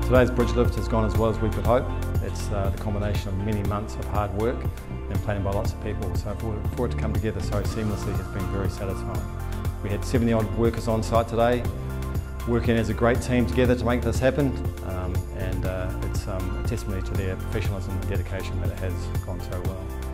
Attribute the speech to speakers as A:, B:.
A: Today's bridge lift has gone as well as we could hope. It's the combination of many months of hard work and planning by lots of people, so for it to come together so seamlessly has been very satisfying. We had 70 odd workers on site today, working as a great team together to make this happen, and it's a testimony to their professionalism and dedication that it has gone so well.